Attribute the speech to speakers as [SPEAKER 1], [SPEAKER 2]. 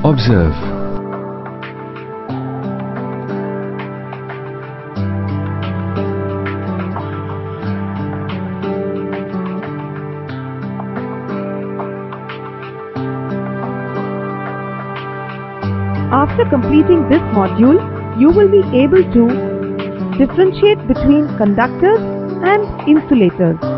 [SPEAKER 1] Observe.
[SPEAKER 2] After completing this module, you will be able to differentiate between conductors and insulators.